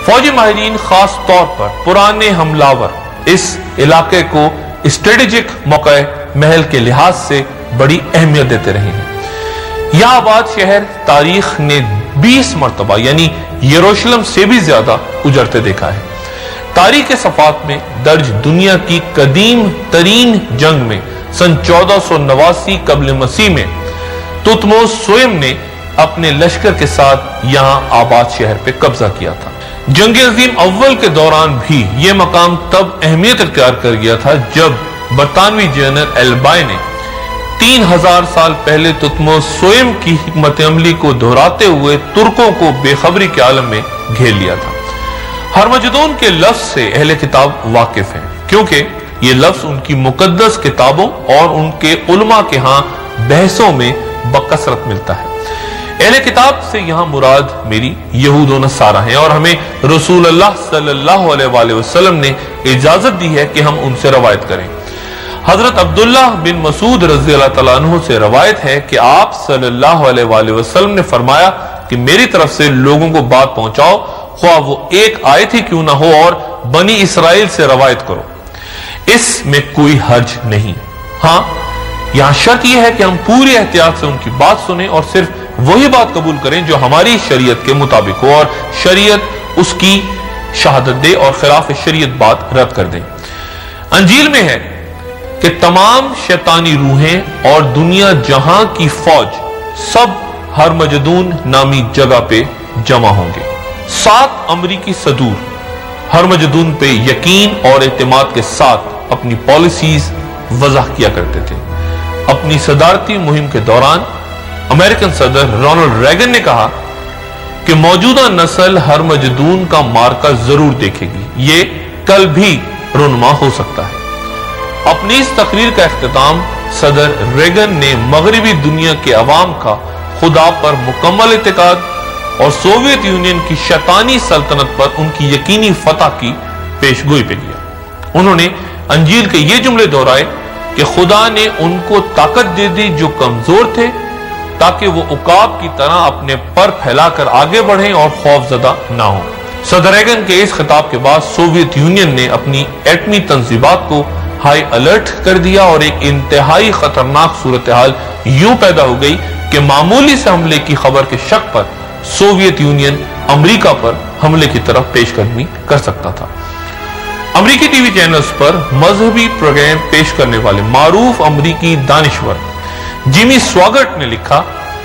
فوجی ماہرین خاص طور پر پرانے حملہ اس علاقے کو اسٹریٹجک موقع محل کے لحاظ سے بڑی اہمیت دیتے رہے ہیں۔ یہ آباد شہر تاریخ نے 20 مرتبہ یعنی یروشلم سے بھی زیادہ اجڑتے دیکھا ہے۔ تاریخ کے صفحات میں درج دنیا کی قدیم ترین جنگ میں سن 1489 قبل مسیح میں تتموس سوئم نے اپنے لشکر کے ساتھ یہاں آباد شہر پہ قبضہ کیا تھا۔ جنگ عظیم اول کے دوران بھی یہ مقام تب اہمیت اختیار کر گیا تھا جب برطانوی جنرل ایلبائے نے 3000 سال پہلے تتموس سوئم کی حکمت عملی کو دہراتے ہوئے ترکوں کو بے خبری کے عالم میں گھیر لیا تھا۔ ہرمجدون کے لفظ سے اہل کتاب واقف ہیں کیونکہ یہ لفظ ان کی مقدس کتابوں اور ان کے علماء کے ہاں بحثوں میں بکثرت ملتا ہے۔ اہل کتاب سے یہاں مراد میری یہود و نصارہ ہیں اور ہمیں رسول اللہ صلی اللہ علیہ وآلہ وسلم نے اجازت دی ہے کہ ہم ان سے روایت کریں۔ حضرت عبداللہ بن مسعود رضی اللہ تعالیٰ عنہ سے روایت ہے کہ آپ صلی اللہ علیہ وآلہ وسلم نے فرمایا کہ میری طرف سے لوگوں کو بات پہنچاؤ، خواہ وہ ایک آیت ہی کیوں نہ ہو، اور بنی اسرائیل سے روایت کرو، اس میں کوئی حرج نہیں۔ ہاں، یہاں شرط یہ ہے کہ ہم پوری احتیاط سے ان کی بات سنیں اور صرف وہی بات قبول کریں جو ہماری شریعت کے مطابق ہو اور شریعت اس کی شہادت دے اور خلاف شریعت بات رد کر دیں۔ انجیل میں ہے کہ تمام شیطانی روحیں اور دنیا جہاں کی فوج سب ہرمجدون نامی جگہ پہ جمع ہوں گے۔ 7 امریکی صدور ہرمجدون پہ یقین اور اعتماد کے ساتھ اپنی پالیسیز وضع کیا کرتے تھے۔ اپنی صدارتی مہم کے دوران امریکن صدر رونلڈ ریگن نے کہا کہ موجودہ نسل ہرمجدون کا مارکا ضرور دیکھے گی، یہ کل بھی رونما ہو سکتا ہے۔ اپنی اس تقریر کا اختتام صدر ریگن نے مغربی دنیا کے عوام کا خدا پر مکمل اعتقاد اور سوویت یونین کی شیطانی سلطنت پر ان کی یقینی فتح کی پیشگوئی پہ کیا۔ انہوں نے انجیل کے یہ جملے دہرائے کہ خدا نے ان کو طاقت دے دی جو کمزور تھے تاکہ وہ عقاب کی طرح اپنے پر پھیلا کر آگے بڑھیں اور خوف زدہ نہ ہوں۔ صدر ریگن کے اس خطاب کے بعد سوویت یونین نے اپنی ایٹمی تنصیبات کو ہائی الرٹ کر دیا اور ایک انتہائی خطرناک صورتحال یوں پیدا ہو گئی کہ معمولی سے حملے کی خبر کے شک پر سوویت یونین امریکہ پر حملے کی طرف پیش قدمی کر سکتا تھا۔ امریکی ٹی وی چینلز پر مذہبی پروگرام پیش کرنے والے معروف امریکی دانشور جیمی سواگرٹ نے لکھا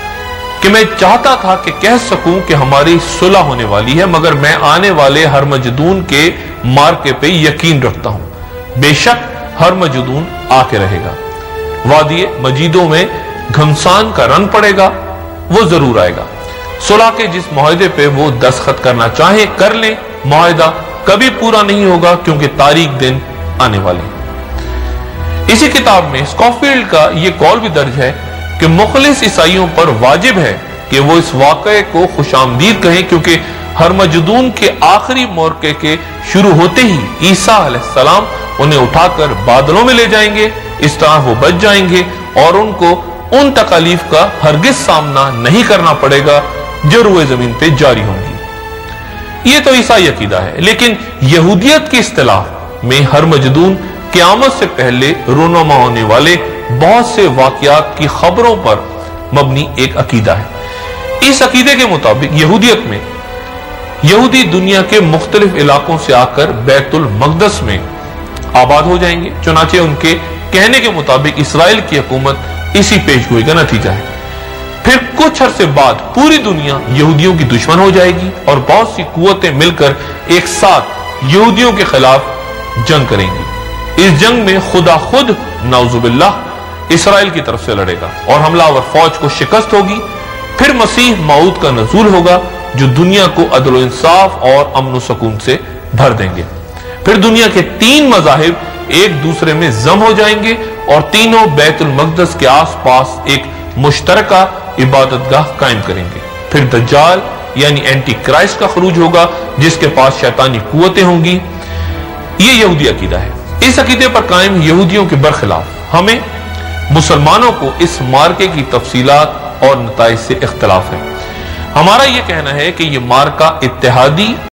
کہ میں چاہتا تھا کہ کہہ سکوں کہ ہماری صلح ہونے والی ہے، مگر میں آنے والے ہرمجدون کے مارکے پہ یقین رکھتا ہوں۔ بے شک ہرمجدون آ کے رہے گا، وادی مجیدوں میں گھمسان کا رن پڑے گا، وہ ضرور آئے گا۔ صلح کے جس معاہدے پہ وہ دستخط کرنا چاہیں کر لیں، معاہدہ کبھی پورا نہیں ہوگا کیونکہ تاریخ دن آنے والے ہیں۔ اسی کتاب میں اسکوفیلڈ کا یہ قول بھی درج ہے کہ مخلص عیسائیوں پر واجب ہے کہ وہ اس واقعے کو خوش آمدید کہیں کیونکہ ہرمجدون کے آخری موقع کے شروع ہوتے ہی عیسیٰ علیہ السلام انہیں اٹھا کر بادلوں میں لے جائیں گے، اس طرح وہ بچ جائیں گے اور ان کو ان تکالیف کا ہرگز سامنا نہیں کرنا پڑے گا جو روئے زمین پہ جاری ہوں گی۔ یہ تو عیسائی عقیدہ ہے، لیکن یہودیت کی اصطلاح میں ہرمجدون قیامت سے پہلے رونما ہونے والے بہت سے واقعات کی خبروں پر مبنی ایک عقیدہ ہے۔ اس عقیدے کے مطابق یہودیت میں یہودی دنیا کے مختلف علاقوں سے آ کر بیت المقدس میں آباد ہو جائیں گے، چنانچہ ان کے کہنے کے مطابق اسرائیل کی حکومت اسی پیشگوئی کا نتیجہ ہے۔ پھر کچھ عرصے بعد پوری دنیا یہودیوں کی دشمن ہو جائے گی اور بہت سی قوتیں مل کر ایک ساتھ یہودیوں کے خلاف جنگ کریں گی۔ اس جنگ میں خدا خود نعوذ باللہ اسرائیل کی طرف سے لڑے گا اور حملہ آور فوج کو شکست ہوگی۔ پھر مسیح موعود کا نزول ہوگا جو دنیا کو عدل و انصاف اور امن و سکون سے بھر دیں گے۔ پھر دنیا کے 3 مذاہب ایک دوسرے میں ضم ہو جائیں گے اور تینوں بیت المقدس کے آس پاس ایک مشترکہ عبادت گاہ قائم کریں گے۔ پھر دجال یعنی اینٹی کرائسٹ کا خروج ہوگا جس کے پاس شیطانی قوتیں ہوں گی۔ یہ یہودی عقیدہ ہے۔ اس عقیدے پر قائم یہودیوں کے برخلاف ہمیں مسلمانوں کو اس مارکے کی تفصیلات اور نتائج سے اختلاف ہے۔ ہمارا یہ کہنا ہے کہ یہ مارکہ اتحادی